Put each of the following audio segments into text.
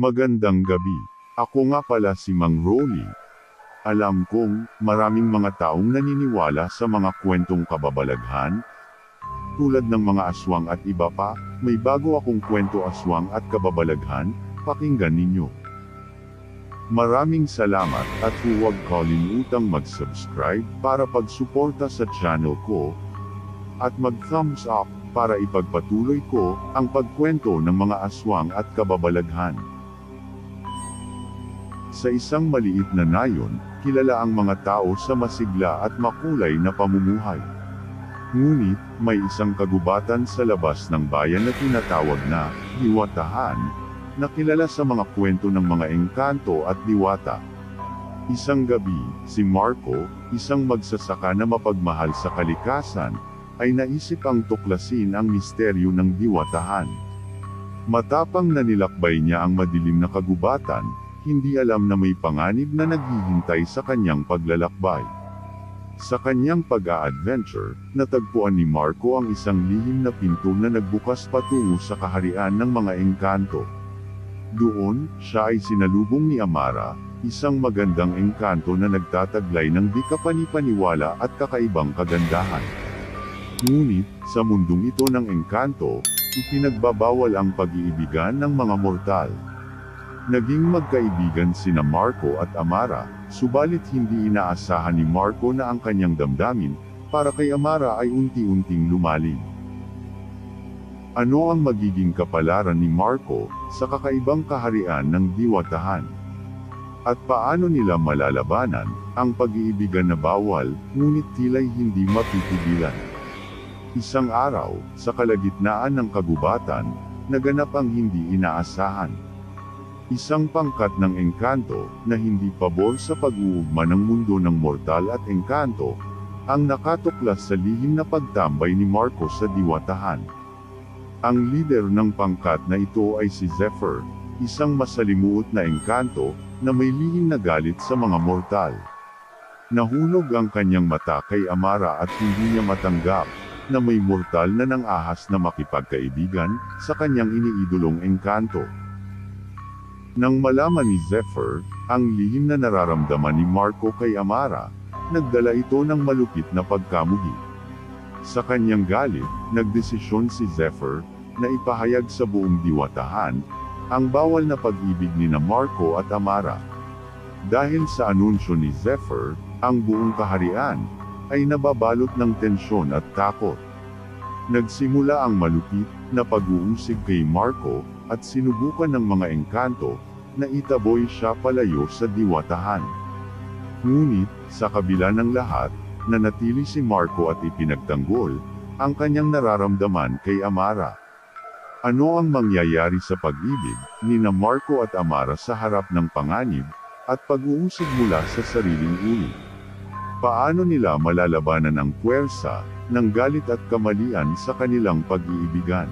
Magandang gabi. Ako nga pala si Mang Rolly. Alam kong, maraming mga taong naniniwala sa mga kwentong kababalaghan, tulad ng mga aswang at iba pa. May bago akong kwento aswang at kababalaghan, pakinggan ninyo. Maraming salamat at huwag kalimutang mag-subscribe para pagsuporta sa channel ko, at mag-thumbs up para ipagpatuloy ko ang pagkwento ng mga aswang at kababalaghan. Sa isang maliit na nayon, kilala ang mga tao sa masigla at makulay na pamumuhay. Ngunit, may isang kagubatan sa labas ng bayan na tinatawag na Diwatahan, na kilala sa mga kwento ng mga engkanto at diwata. Isang gabi, si Marco, isang magsasaka na mapagmahal sa kalikasan, ay naisip ang tuklasin ang misteryo ng Diwatahan. Matapang na nilakbay niya ang madilim na kagubatan, hindi alam na may panganib na naghihintay sa kanyang paglalakbay. Sa kanyang pag-a-adventure, natagpuan ni Marco ang isang lihim na pinto na nagbukas patungo sa kaharian ng mga engkanto. Doon, siya ay sinalubong ni Amara, isang magandang engkanto na nagtataglay ng di kapanipaniwala at kakaibang kagandahan. Ngunit, sa mundong ito ng engkanto, ipinagbabawal ang pag-iibigan ng mga mortal. Naging magkaibigan sina Marco at Amara, subalit hindi inaasahan ni Marco na ang kanyang damdamin para kay Amara ay unti-unting lumalim. Ano ang magiging kapalaran ni Marco sa kakaibang kaharian ng Diwatahan? At paano nila malalabanan ang pag-iibigan na bawal, ngunit tila'y hindi mapipigilan? Isang araw, sa kalagitnaan ng kagubatan, naganap ang hindi inaasahan. Isang pangkat ng engkanto, na hindi pabor sa pag-uugma ng mundo ng mortal at engkanto, ang nakatuklas sa lihim na pagtambay ni Marco sa Diwatahan. Ang lider ng pangkat na ito ay si Zephyr, isang masalimuot na engkanto, na may lihim na galit sa mga mortal. Nahulog ang kanyang mata kay Amara at hindi niya matanggap, na may mortal na nang-ahas na makipagkaibigan, sa kanyang iniidolong engkanto. Nang malaman ni Zephyr, ang lihim na nararamdaman ni Marco kay Amara, nagdala ito ng malupit na pagkamuhi. Sa kanyang galit, nagdesisyon si Zephyr, na ipahayag sa buong Diwatahan, ang bawal na pag-ibig ni Marco at Amara. Dahil sa anunsyo ni Zephyr, ang buong kaharian, ay nababalot ng tensyon at takot. Nagsimula ang malupit na pag-uusig kay Marco, at sinubukan ng mga engkanto, na itaboy siya palayo sa Diwatahan. Ngunit, sa kabila ng lahat, nanatili si Marco at ipinagtanggol, ang kanyang nararamdaman kay Amara. Ano ang mangyayari sa pag-ibig, ni Marco at Amara sa harap ng panganib, at pag-uusig mula sa sariling uri? Paano nila malalabanan ang puwersa, ng galit at kamalian sa kanilang pag-iibigan?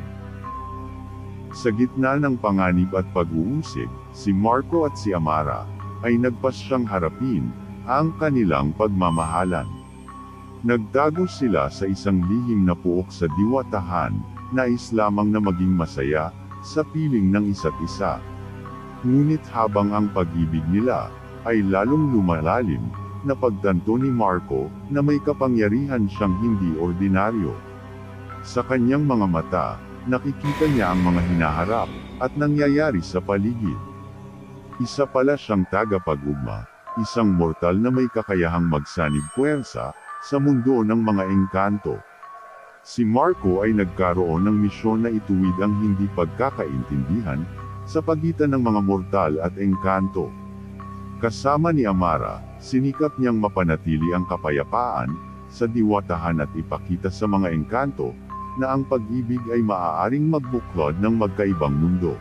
Sa gitna ng panganib at pag-uusig, si Marco at si Amara, ay nagpasyang harapin, ang kanilang pagmamahalan. Nagtago sila sa isang lihim na puok sa Diwatahan, nais lamang na maging masaya, sa piling ng isa't isa. Ngunit habang ang pag-ibig nila, ay lalong lumalalim, napagtanto ni Marco, na may kapangyarihan siyang hindi ordinaryo. Sa kanyang mga mata, nakikita niya ang mga hinaharap, at nangyayari sa paligid. Isa pala siyang tagapag-ugma, isang mortal na may kakayahang magsanib puwersa, sa mundo ng mga engkanto. Si Marco ay nagkaroon ng misyon na ituwid ang hindi pagkakaintindihan, sa pagitan ng mga mortal at engkanto. Kasama ni Amara, sinikap niyang mapanatili ang kapayapaan, sa Diwatahan at ipakita sa mga engkanto, na ang pag-ibig ay maaaring magbuklod ng magkaibang mundo.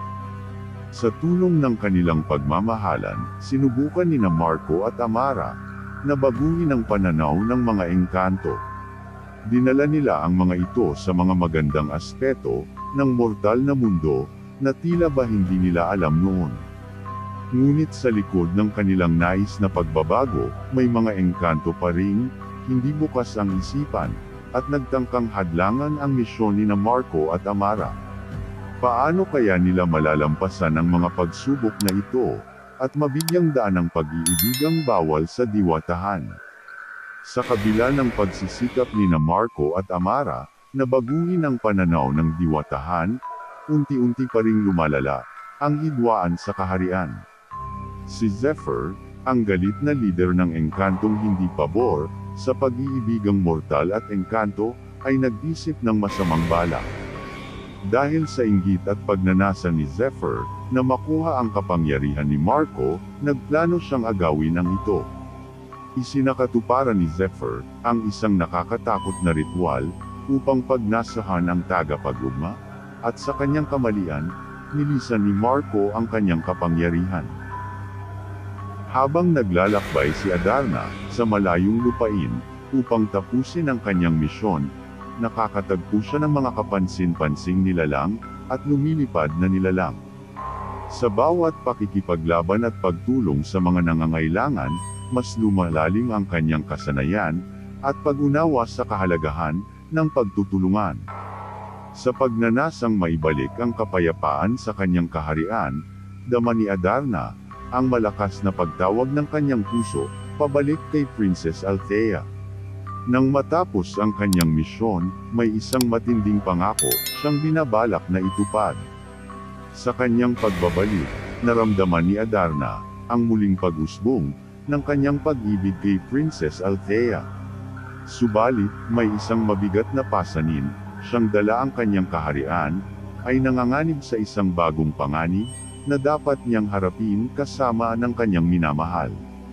Sa tulong ng kanilang pagmamahalan, sinubukan ni Marco at Amara, na baguhin ang pananaw ng mga engkanto. Dinala nila ang mga ito sa mga magandang aspeto, ng mortal na mundo, na tila ba hindi nila alam noon. Ngunit sa likod ng kanilang nais na pagbabago, may mga engkanto pa ring, hindi bukas ang isipan, at nagtangkang hadlangan ang misyon ni Marco at Amara. Paano kaya nila malalampasan ang mga pagsubok na ito, at mabigyang daan ang pag-iibigang bawal sa diwatahan? Sa kabila ng pagsisikap nina Marco at Amara, na baguhin ang pananaw ng diwatahan, unti-unti pa ring lumalala ang hidwaan sa kaharian. Si Zephyr, ang galit na lider ng engkantong hindi pabor sa pag-iibigang mortal at engkanto, ay nag-isip ng masamang balak. Dahil sa inggit at pagnanasa ni Zephyr na makuha ang kapangyarihan ni Marco, nagplano siyang agawin ang ito. Isinakatuparan ni Zephyr ang isang nakakatakot na ritual upang pagnasahan ang tagapagugma, at sa kanyang kamalian, nilisan ni Marco ang kanyang kapangyarihan. Habang naglalakbay si Adarna sa malayong lupain upang tapusin ang kanyang misyon, nakakatagpo siya ng mga kapansin-pansing nilalang at lumilipad na nilalang. Sa bawat pakikipaglaban at pagtulong sa mga nangangailangan, mas lumalalim ang kanyang kasanayan at pag-unawa sa kahalagahan ng pagtutulungan. Sa pagnanasang maibalik ang kapayapaan sa kanyang kaharian, dama ni Adarna ang malakas na pagtawag ng kanyang puso pabalik kay Princess Althea. Nang matapos ang kanyang misyon, may isang matinding pangako siyang binabalak na itupad. Sa kanyang pagbabalik, naramdaman ni Adarna ang muling pag-usbong ng kanyang pag-ibig kay Princess Althea. Subalit, may isang mabigat na pasanin siyang dala ang kanyang kaharian, ay nanganganib sa isang bagong panganib na dapat niyang harapin kasama ng kanyang minamahal.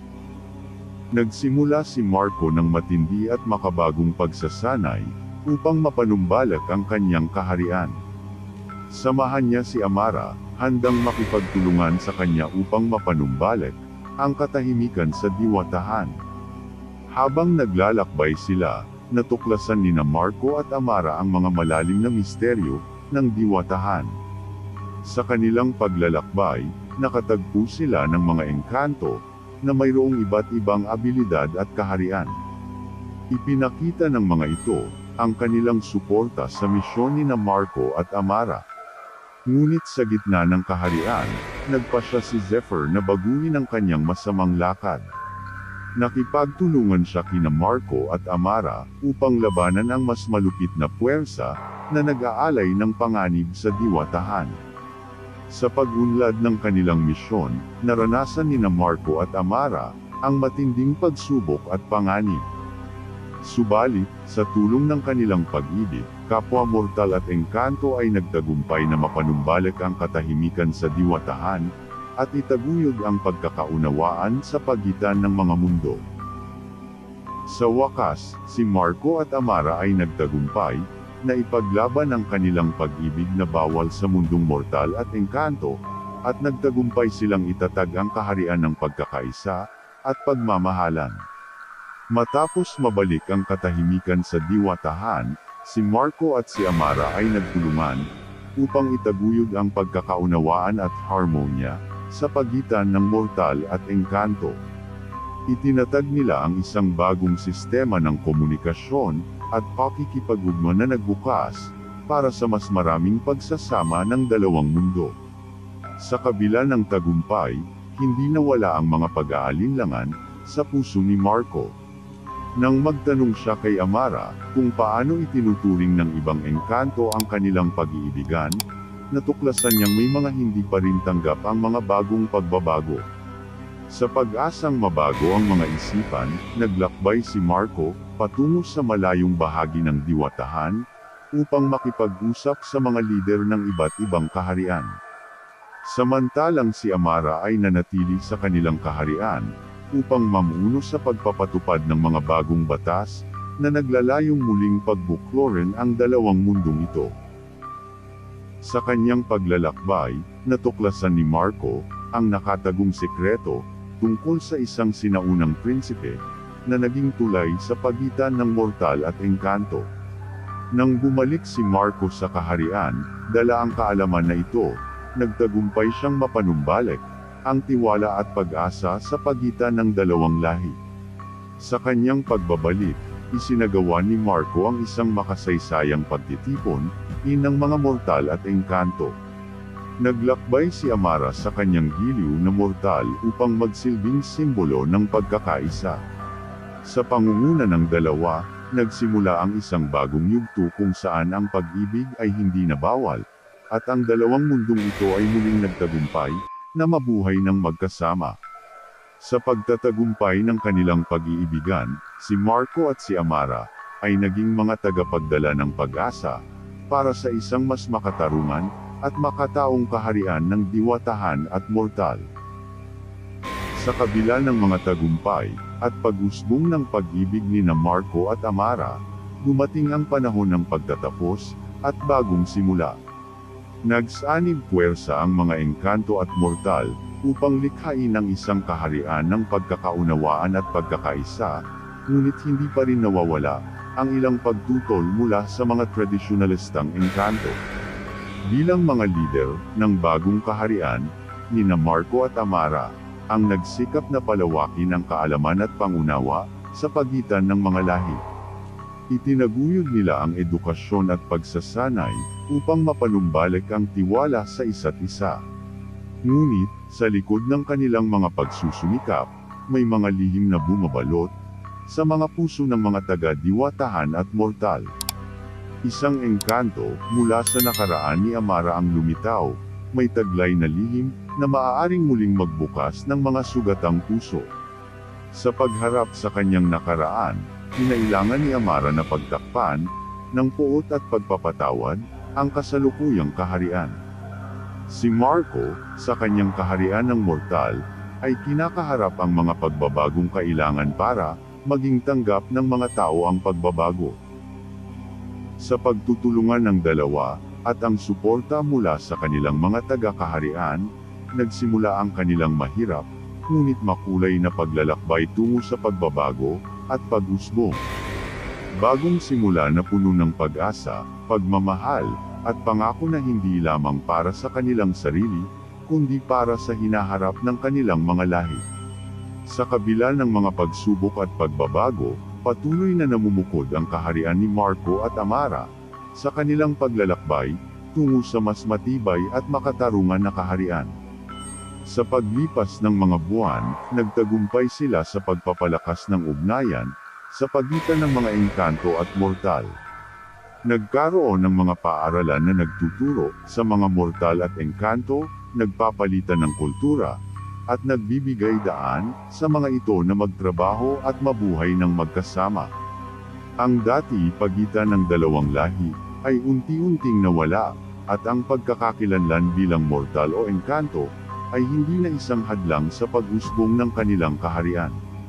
Nagsimula si Marco ng matindi at makabagong pagsasanay upang mapanumbalik ang kanyang kaharian. Samahan niya si Amara, handang makipagtulungan sa kanya upang mapanumbalik ang katahimikan sa diwatahan. Habang naglalakbay sila, natuklasan nina Marco at Amara ang mga malalim na misteryo ng diwatahan. Sa kanilang paglalakbay, nakatagpo sila ng mga engkanto na mayroong iba't ibang abilidad at kaharian. Ipinakita ng mga ito ang kanilang suporta sa misyon nina Marco at Amara. Ngunit sa gitna ng kaharian, nagpasya si Zephyr na baguhin ang kanyang masamang lakad. Nakipagtulungan siya kina Marco at Amara upang labanan ang mas malupit na puwersa na nag-aalay ng panganib sa diwatahan. Sa pag-unlad ng kanilang misyon, naranasan nina Marco at Amara ang matinding pagsubok at panganib. Subalit, sa tulong ng kanilang pag-ibig, kapwa mortal at engkanto ay nagtagumpay na mapanumbalik ang katahimikan sa diwatahan, at itaguyod ang pagkakaunawaan sa pagitan ng mga mundo. Sa wakas, si Marco at Amara ay nagtagumpay na ipaglaban ang kanilang pag-ibig na bawal sa mundong mortal at engkanto, at nagtagumpay silang itatag ang kaharian ng pagkakaisa at pagmamahalan. Matapos mabalik ang katahimikan sa diwatahan, si Marco at si Amara ay nagtulungan upang itaguyod ang pagkakaunawaan at harmonya sa pagitan ng mortal at engkanto. Itinatag nila ang isang bagong sistema ng komunikasyon at pakikipag-ugma na nagbukas para sa mas maraming pagsasama ng dalawang mundo. Sa kabila ng tagumpay, hindi nawala ang mga pag-aalinlangan sa puso ni Marco. Nang magtanong siya kay Amara kung paano itinuturing ng ibang engkanto ang kanilang pag-iibigan, natuklasan niyang may mga hindi pa rin tanggap ang mga bagong pagbabago. Sa pag-asang mabago ang mga isipan, naglakbay si Marco patungo sa malayong bahagi ng diwatahan upang makipag-usap sa mga lider ng iba't ibang kaharian. Samantalang si Amara ay nanatili sa kanilang kaharian upang mamuno sa pagpapatupad ng mga bagong batas na naglalayong muling pagbuklorin ang dalawang mundong ito. Sa kanyang paglalakbay, natuklasan ni Marco ang nakatagong sekreto tungkol sa isang sinaunang prinsipe na naging tulay sa pagitan ng mortal at engkanto. Nang bumalik si Marco sa kaharian, dala ang kaalaman na ito, nagtagumpay siyang mapanumbalik ang tiwala at pag-asa sa pagitan ng dalawang lahi. Sa kanyang pagbabalik, isinagawa ni Marco ang isang makasaysayang pagtitipon ng mga mortal at engkanto. Naglakbay si Amara sa kanyang giliw na mortal upang magsilbing simbolo ng pagkakaisa. Sa pangunguna ng dalawa, nagsimula ang isang bagong yugto kung saan ang pag-ibig ay hindi na bawal, at ang dalawang mundong ito ay muling nagtagumpay, na mabuhay ng magkasama. Sa pagtatagumpay ng kanilang pag-iibigan, si Marco at si Amara, ay naging mga tagapagdala ng pag-asa, para sa isang mas makatarungan, at makataong kaharian ng diwatahan at mortal. Sa kabila ng mga tagumpay, at pag-usbong ng pag-ibig ni na Marco at Amara, dumating ang panahon ng pagtatapos, at bagong simula. Nagsanib puwersa ang mga engkanto at mortal, upang likhain ang isang kaharian ng pagkakaunawaan at pagkakaisa, ngunit hindi pa rin nawawala, ang ilang pagtutol mula sa mga tradisyonalistang engkanto. Bilang mga lider ng bagong kaharian, ni na Marco at Amara, ang nagsikap na palawakin ang kaalaman at pangunawa, sa pagitan ng mga lahi. Itinaguyod nila ang edukasyon at pagsasanay, upang mapanumbalik ang tiwala sa isa't isa. Ngunit, sa likod ng kanilang mga pagsusumikap, may mga lihim na bumabalot, sa mga puso ng mga taga-diwatahan at mortal. Isang engkanto, mula sa nakaraan ni Amara ang lumitaw, may taglay na lihim, na maaaring muling magbukas ng mga sugatang puso. Sa pagharap sa kanyang nakaraan, kinailangan ni Amara na pagtakpan, ng puot at pagpapatawad, ang kasalukuyang kaharian. Si Marco, sa kanyang kaharian ng mortal, ay kinakaharap ang mga pagbabagong kailangan para, maging tanggap ng mga tao ang pagbabago. Sa pagtutulungan ng dalawa, at ang suporta mula sa kanilang mga taga-kaharian, nagsimula ang kanilang mahirap, ngunit makulay na paglalakbay tungo sa pagbabago, at pag-usbong. Bagong simula na puno ng pag-asa, pagmamahal, at pangako na hindi lamang para sa kanilang sarili, kundi para sa hinaharap ng kanilang mga lahi. Sa kabila ng mga pagsubok at pagbabago, patuloy na namumukod ang kaharian ni Marco at Amara, sa kanilang paglalakbay, tungo sa mas matibay at makatarungan na kaharian. Sa paglipas ng mga buwan, nagtagumpay sila sa pagpapalakas ng ugnayan, sa pagitan ng mga engkanto at mortal. Nagkaroon ng mga paaralan na nagtuturo, sa mga mortal at engkanto, nagpapalitan ng kultura, at nagbibigay daan, sa mga ito na magtrabaho at mabuhay ng magkasama. Ang dati pagitan ng dalawang lahi, ay unti-unting nawala, at ang pagkakakilanlan bilang mortal o engkanto, ay hindi na isang hadlang sa pag-usbong ng kanilang kaharian.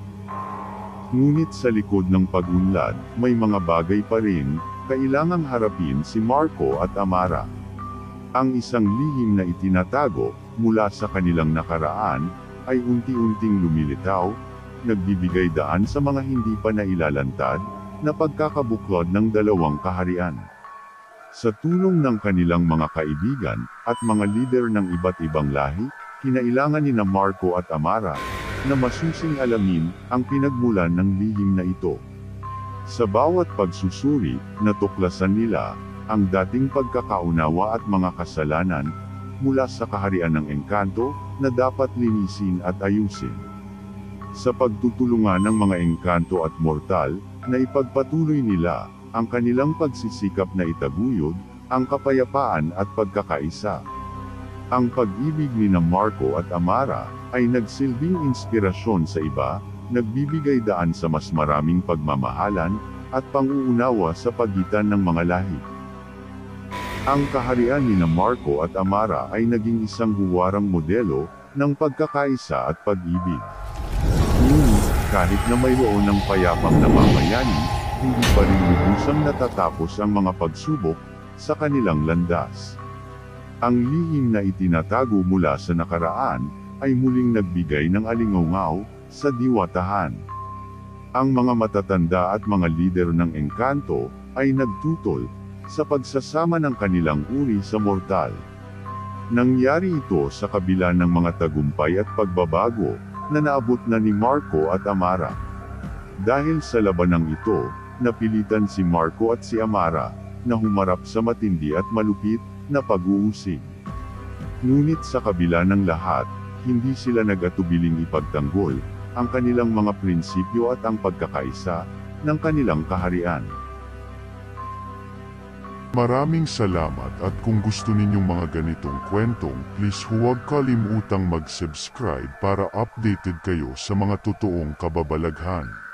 Ngunit sa likod ng pag-unlad, may mga bagay pa rin, kailangang harapin si Marco at Amara. Ang isang lihim na itinatago, mula sa kanilang nakaraan, ay unti-unting lumilitaw, nagbibigay daan sa mga hindi pa nailalantad, na pagkakabuklod ng dalawang kaharian. Sa tulong ng kanilang mga kaibigan, at mga lider ng iba't ibang lahi, kinailangan ni na Marco at Amara, na masusing alamin, ang pinagmulan ng lihim na ito. Sa bawat pagsusuri, natuklasan nila, ang dating pagkakaunawa at mga kasalanan, mula sa kaharian ng engkanto, na dapat linisin at ayusin. Sa pagtutulungan ng mga engkanto at mortal, na ipagpatuloy nila, ang kanilang pagsisikap na itaguyod, ang kapayapaan at pagkakaisa. Ang pag-ibig ni na Marco at Amara, ay nagsilbing inspirasyon sa iba, nagbibigay daan sa mas maraming pagmamahalan, at pang-uunawa sa pagitan ng mga lahi. Ang kaharian ni na Marco at Amara ay naging isang huwarang modelo, ng pagkakaisa at pag-ibig. Ngunit, kahit na mayroon ng payapang namamayani, hindi pa rin lubusang natatapos ang mga pagsubok, sa kanilang landas. Ang lihim na itinatago mula sa nakaraan, ay muling nagbigay ng alingaw sa diwatahan. Ang mga matatanda at mga lider ng engkanto, ay nagtutol, sa pagsasama ng kanilang uri sa mortal. Nangyari ito sa kabila ng mga tagumpay at pagbabago, na naabot na ni Marco at Amara. Dahil sa labanang ito, napilitan si Marco at si Amara, na humarap sa matindi at malupit na pag-uusig. Ngunit sa kabila ng lahat, hindi sila nag-atubiling ipagtanggol ang kanilang mga prinsipyo at ang pagkakaisa ng kanilang kaharian. Maraming salamat at kung gusto ninyong mga ganitong kwentong, please huwag kalimutang mag-subscribe para updated kayo sa mga totoong kababalaghan.